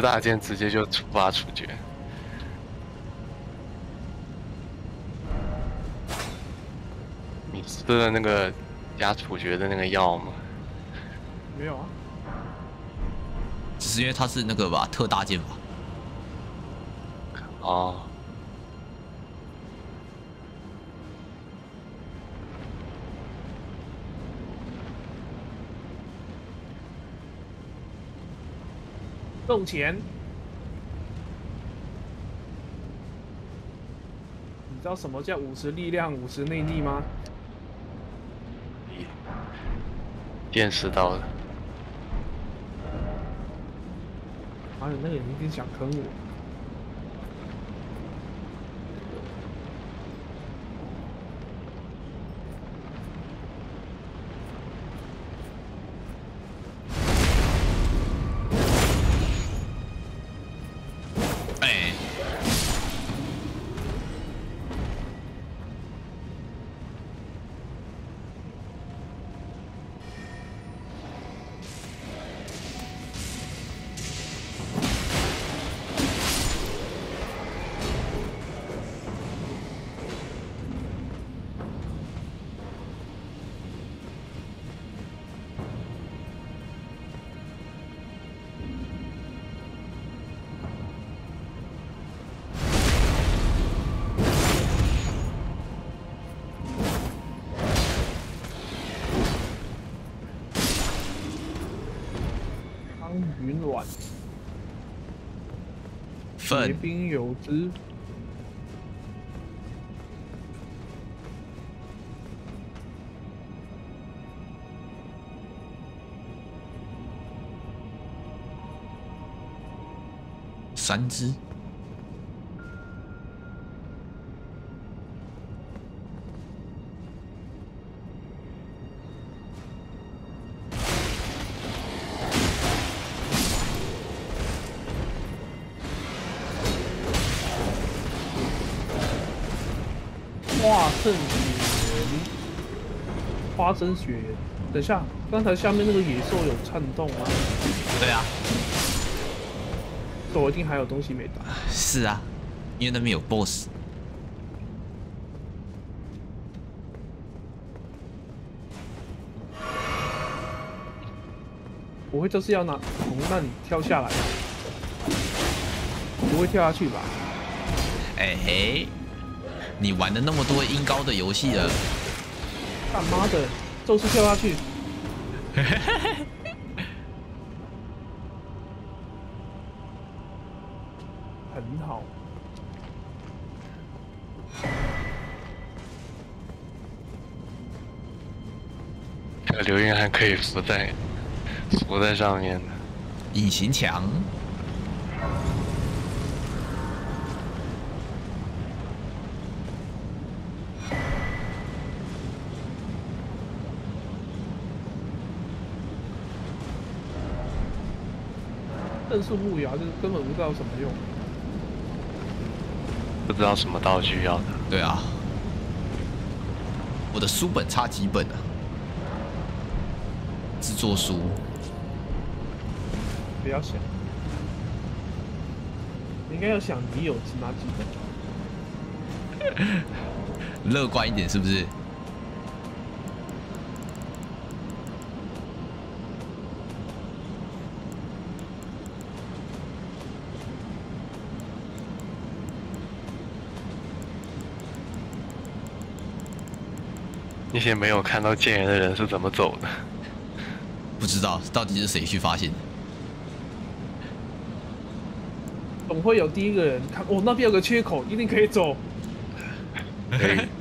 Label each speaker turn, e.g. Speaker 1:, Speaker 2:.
Speaker 1: 特大剑直接就触发处决。你吃了那个加处决的那个药吗？
Speaker 2: 没有啊，
Speaker 3: 只是因为它是那个吧，特大剑吧。
Speaker 1: 哦。
Speaker 2: 送钱。你知道什么叫50力量、50内力吗？
Speaker 1: 见识到了。
Speaker 2: 妈的，那个人一定想坑我。
Speaker 3: 哎，
Speaker 2: 汤云卵，结
Speaker 3: 粪
Speaker 2: 冰有汁。
Speaker 3: 3只。
Speaker 2: 化圣血源，花生血源。等一下，刚才下面那个野兽有颤动吗？
Speaker 3: 对啊，
Speaker 2: 我一定还有东西没打。
Speaker 3: 是啊，因为那边有 BOSS。
Speaker 2: 我会就是要从那里跳下来，不会跳下去吧？
Speaker 3: 哎嘿，你玩了那么多音高的游戏了，
Speaker 2: 干妈的，就是跳下去。很好。
Speaker 1: 这个留言还可以浮在上面的。
Speaker 3: 隐形墙。
Speaker 2: 正数木牙就是根本不知道有什么用。
Speaker 1: 不知道什么道具要的。
Speaker 3: 对啊，我的书本差几本啊？制作书。
Speaker 2: 不要想，你应该要想你有哪几本。
Speaker 3: 乐观一点是不是？
Speaker 1: 那些没有看到剑人的人是怎么走的？
Speaker 3: 不知道到底是谁去发现的。
Speaker 2: 总会有第一个人看，哦，那边有个缺口，一定可以走。
Speaker 1: 可以。